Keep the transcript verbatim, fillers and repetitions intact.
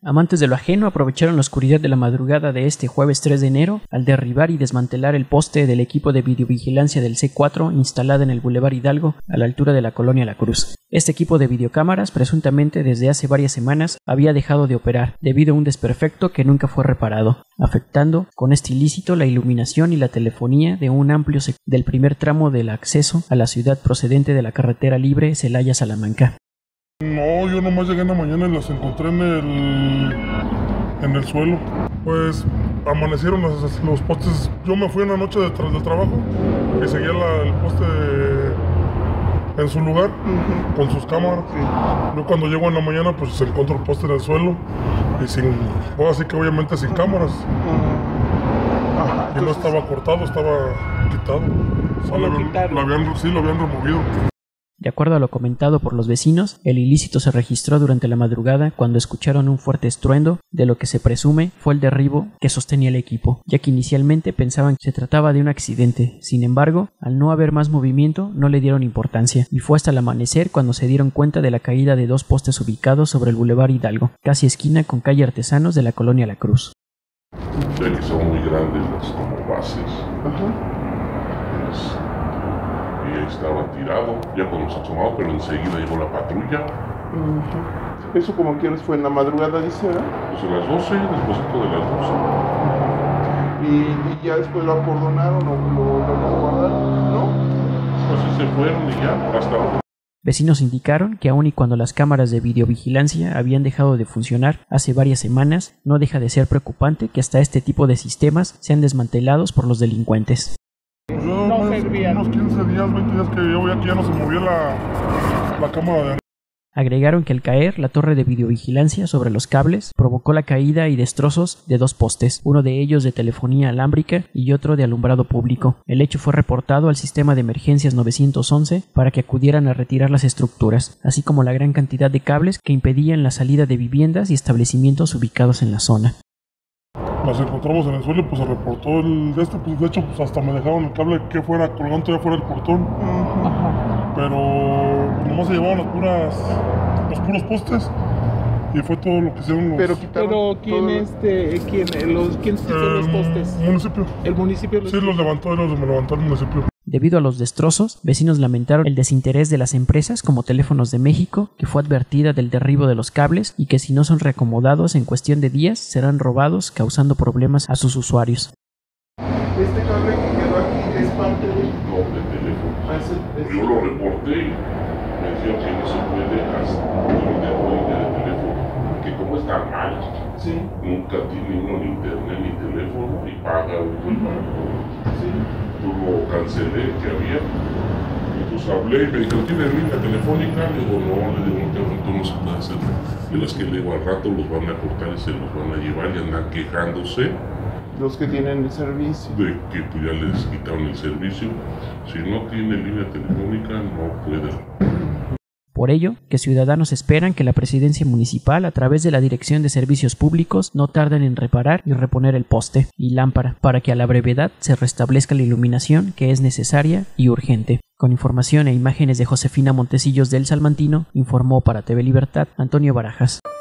Amantes de lo ajeno aprovecharon la oscuridad de la madrugada de este jueves tres de enero al derribar y desmantelar el poste del equipo de videovigilancia del C cuatro instalada en el Boulevard Hidalgo a la altura de la colonia La Cruz. Este equipo de videocámaras presuntamente desde hace varias semanas había dejado de operar debido a un desperfecto que nunca fue reparado, afectando con este ilícito la iluminación y la telefonía de un amplio sector del primer tramo del acceso a la ciudad procedente de la carretera libre Celaya-Salamanca. No, yo nomás llegué en la mañana y las encontré en el, en el suelo. Pues amanecieron los, los postes. Yo me fui en la noche detrás del trabajo y seguía la, el poste en su lugar, uh-huh, con sus cámaras. Sí. Yo cuando llego en la mañana pues encuentro el poste en el suelo y sin, pues, así que obviamente sin cámaras. Uh-huh. Ajá, y entonces... no estaba cortado, estaba quitado. O sea, lo, habían, lo, habían, sí, lo habían removido. De acuerdo a lo comentado por los vecinos, el ilícito se registró durante la madrugada cuando escucharon un fuerte estruendo de lo que se presume fue el derribo que sostenía el equipo, ya que inicialmente pensaban que se trataba de un accidente. Sin embargo, al no haber más movimiento, no le dieron importancia, y fue hasta el amanecer cuando se dieron cuenta de la caída de dos postes ubicados sobre el Boulevard Hidalgo, casi esquina con calle Artesanos de la colonia La Cruz. Ya que son muy grandes las como bases. Ajá. Estaba tirado, ya cuando nos asomamos, pero enseguida llegó la patrulla. Uh-huh. ¿Eso como que fue en la madrugada, dice, verdad? Pues a las doce, después de las doce. ¿Y, y ya después lo acordonaron o lo, lo, lo guardaron? ¿No? Pues se fueron y ya, por hasta ahora. Vecinos indicaron que aun y cuando las cámaras de videovigilancia habían dejado de funcionar hace varias semanas, no deja de ser preocupante que hasta este tipo de sistemas sean desmantelados por los delincuentes. Pues yo, no pues, unos quince días, veinte días que yo veía que ya no se movía la, la cámara de... Agregaron que al caer la torre de videovigilancia sobre los cables provocó la caída y destrozos de dos postes, uno de ellos de telefonía alámbrica y otro de alumbrado público. El hecho fue reportado al sistema de emergencias nueve once para que acudieran a retirar las estructuras, así como la gran cantidad de cables que impedían la salida de viviendas y establecimientos ubicados en la zona. Las encontramos en el suelo, pues se reportó el de este, pues de hecho pues hasta me dejaron el cable que fuera colgando todavía fuera del portón. Uh-huh. Pero pues, nomás se llevaban las puras, los puros postes y fue todo lo que hicieron los... Pero, pero ¿quién este, quién, los, quién se hizo los postes? El municipio. ¿El municipio? Los sí, los levantó, los levantó el municipio. Debido a los destrozos, vecinos lamentaron el desinterés de las empresas como Teléfonos de México, que fue advertida del derribo de los cables y que si no son reacomodados en cuestión de días serán robados, causando problemas a sus usuarios. ¿Este cable que quedó aquí es parte del no, de teléfono? Ah, es el, es... Yo lo reporté y me dijeron que no se puede hasta de línea de teléfono, que como está mal, sí, nunca tiene uno ni internet ni teléfono y paga un uh-huh. Sí. Yo lo cancelé que había, entonces hablé y me dijeron, ¿tienes línea telefónica? Le digo, no, le digo, no, no se puede hacer. Y las que le digo, al rato los van a cortar y se los van a llevar y andan quejándose. Los que tienen el servicio. De que pues, ya les quitaron el servicio. Si no tiene línea telefónica, no puede. Por ello, que ciudadanos esperan que la presidencia municipal, a través de la Dirección de Servicios Públicos, no tarden en reparar y reponer el poste y lámpara, para que a la brevedad se restablezca la iluminación que es necesaria y urgente. Con información e imágenes de Josefina Montecillos del Salmantino, informó para T V Libertad Antonio Barajas.